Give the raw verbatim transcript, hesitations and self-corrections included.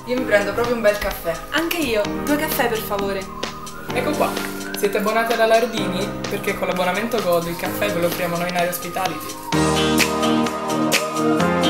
Io mi prendo proprio un bel caffè. Anche io, due caffè per favore. Ecco qua. Siete abbonati alla Lardini? Perché con l'abbonamento Gold il caffè ve lo offriamo noi in Area Hospitality.